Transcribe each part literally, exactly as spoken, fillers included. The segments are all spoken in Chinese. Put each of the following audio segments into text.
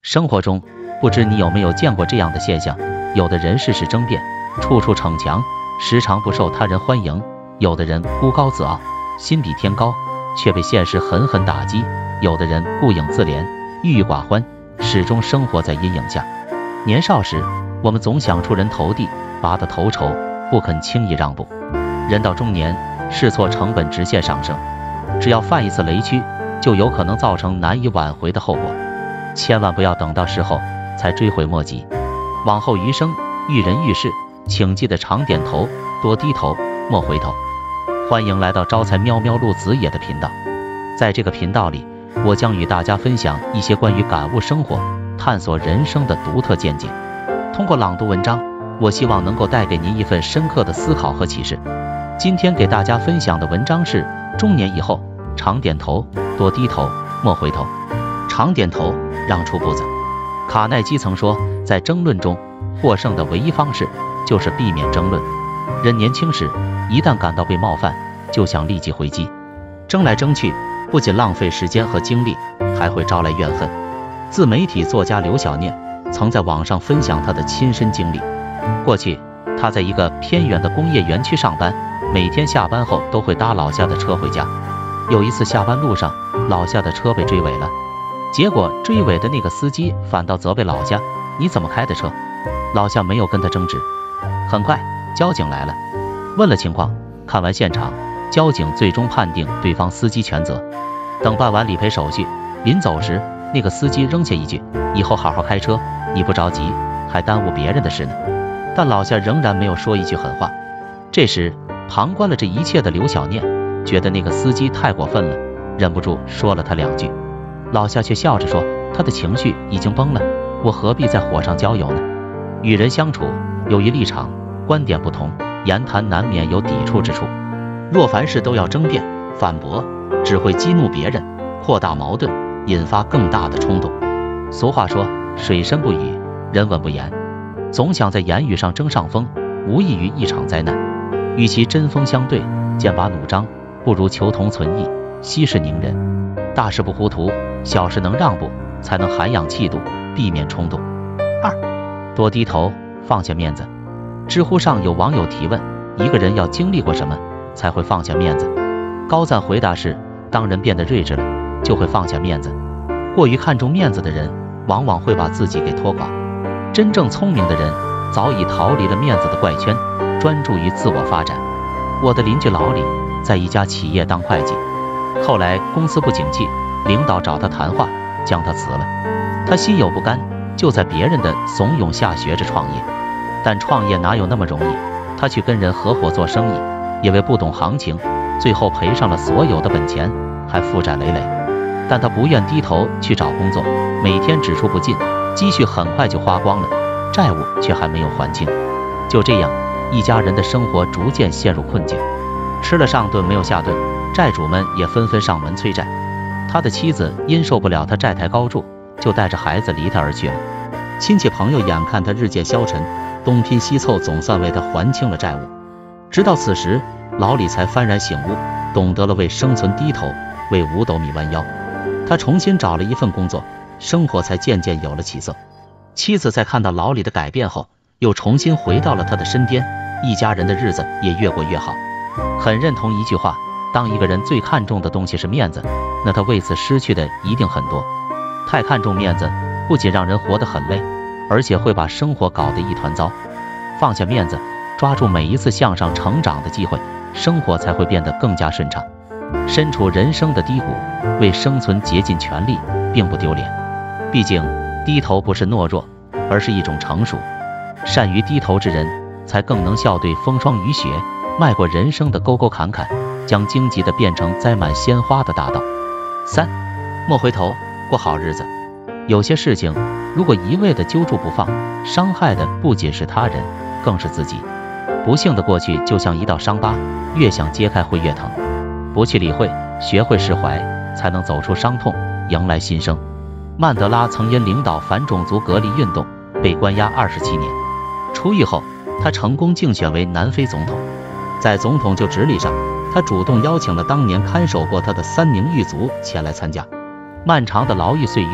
生活中，不知你有没有见过这样的现象：有的人事事争辩，处处逞强，时常不受他人欢迎；有的人孤高自傲，心比天高，却被现实狠狠打击；有的人顾影自怜，郁郁寡欢，始终生活在阴影下。年少时，我们总想出人头地，拔得头筹，不肯轻易让步。人到中年，试错成本直线上升，只要犯一次雷区，就有可能造成难以挽回的后果。千万不要等到时候才追悔莫及，往后余生遇人遇事，请记得常点头，多低头，莫回头。欢迎来到招财喵喵陆子野的频道，在这个频道里，我将与大家分享一些关于感悟生活、探索人生的独特见解。通过朗读文章，我希望能够带给您一份深刻的思考和启示。今天给大家分享的文章是：中年以后，常点头，多低头，莫回头。常点头，让出步子。卡耐基曾说，在争论中获胜的唯一方式就是避免争论。人年轻时，一旦感到被冒犯，就想立即回击，争来争去，不仅浪费时间和精力，还会招来怨恨。自媒体作家刘小念曾在网上分享他的亲身经历。过去，他在一个偏远的工业园区上班，每天下班后都会搭老夏的车回家。有一次下班路上，老夏的车被追尾了。结果追尾的那个司机反倒责备老夏：“你怎么开的车？”老夏没有跟他争执。很快，交警来了，问了情况，看完现场，交警最终判定对方司机全责。等办完理赔手续，临走时，那个司机扔下一句：“以后好好开车，你不着急，还耽误别人的事呢。”但老夏仍然没有说一句狠话。这时，旁观了这一切的刘小念觉得那个司机太过分了，忍不住说了他两句。老夏却笑着说，他的情绪已经崩了，我何必在火上浇油呢？与人相处，由于立场、观点不同，言谈难免有抵触之处。若凡事都要争辩、反驳，只会激怒别人，扩大矛盾，引发更大的冲动。俗话说，水深不语，人稳不言。总想在言语上争上风，无异于一场灾难。与其针锋相对、剑拔弩张，不如求同存异，息事宁人。大事不糊涂，小事能让步，才能涵养气度，避免冲动。二，多低头，放下面子。知乎上有网友提问，一个人要经历过什么才会放下面子？高赞回答是，当人变得睿智了，就会放下面子。过于看重面子的人，往往会把自己给拖垮。真正聪明的人，早已逃离了面子的怪圈，专注于自我发展。我的邻居老李在一家企业当会计，后来公司不景气，领导找他谈话，将他辞了。他心有不甘，就在别人的怂恿下学着创业。但创业哪有那么容易？他去跟人合伙做生意，因为不懂行情，最后赔上了所有的本钱，还负债累累。但他不愿低头去找工作，每天只出不进，积蓄很快就花光了，债务却还没有还清。就这样，一家人的生活逐渐陷入困境，吃了上顿没有下顿，债主们也纷纷上门催债。他的妻子因受不了他债台高筑，就带着孩子离他而去了。亲戚朋友眼看他日渐消沉，东拼西凑，总算为他还清了债务。直到此时，老李才幡然醒悟，懂得了为生存低头，为五斗米弯腰。他重新找了一份工作，生活才渐渐有了起色。妻子在看到老李的改变后，又重新回到了他的身边，一家人的日子也越过越好。很认同一句话，当一个人最看重的东西是面子，那他为此失去的一定很多。太看重面子，不仅让人活得很累，而且会把生活搞得一团糟。放下面子，抓住每一次向上成长的机会，生活才会变得更加顺畅。身处人生的低谷，为生存竭尽全力，并不丢脸。毕竟低头不是懦弱，而是一种成熟。善于低头之人，才更能笑对风霜雨雪，迈过人生的沟沟坎坎，将荆棘的变成栽满鲜花的大道。三，莫回头，过好日子。有些事情，如果一味的揪住不放，伤害的不仅是他人，更是自己。不幸的过去就像一道伤疤，越想揭开会越疼。不去理会，学会释怀，才能走出伤痛，迎来新生。曼德拉曾因领导反种族隔离运动被关押二十七年，出狱后，他成功竞选为南非总统。在总统就职礼上，他主动邀请了当年看守过他的三名狱卒前来参加。漫长的牢狱岁月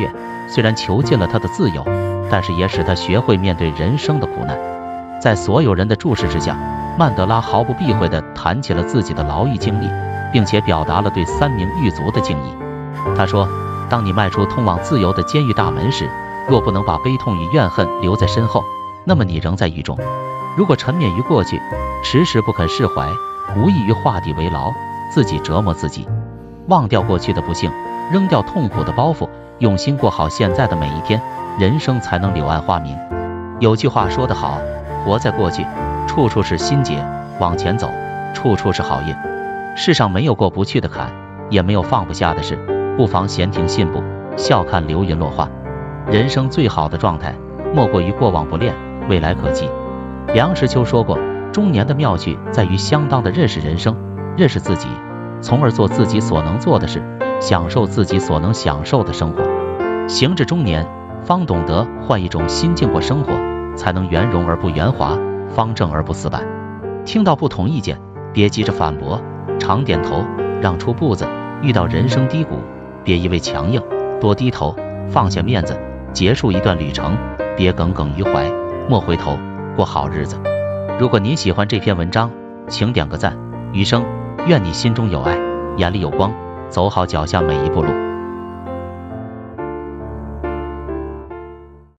虽然囚禁了他的自由，但是也使他学会面对人生的苦难。在所有人的注视之下，曼德拉毫不避讳地谈起了自己的牢狱经历，并且表达了对三名狱卒的敬意。他说，当你迈出通往自由的监狱大门时，若不能把悲痛与怨恨留在身后，那么你仍在狱中。如果沉湎于过去，迟迟不肯释怀，无异于画地为牢，自己折磨自己。忘掉过去的不幸，扔掉痛苦的包袱，用心过好现在的每一天，人生才能柳暗花明。有句话说得好，活在过去，处处是心结；往前走，处处是好运。世上没有过不去的坎，也没有放不下的事，不妨闲庭信步，笑看流云落花。人生最好的状态，莫过于过往不恋，未来可期。梁实秋说过，中年的妙趣在于相当的认识人生，认识自己，从而做自己所能做的事，享受自己所能享受的生活。行至中年，方懂得换一种心境过生活，才能圆融而不圆滑，方正而不死板。听到不同意见，别急着反驳，常点头，让出步子。遇到人生低谷，别一味强硬，多低头，放下面子，结束一段旅程，别耿耿于怀，莫回头，过好日子。如果您喜欢这篇文章，请点个赞。余生，愿你心中有爱，眼里有光，走好脚下每一步路。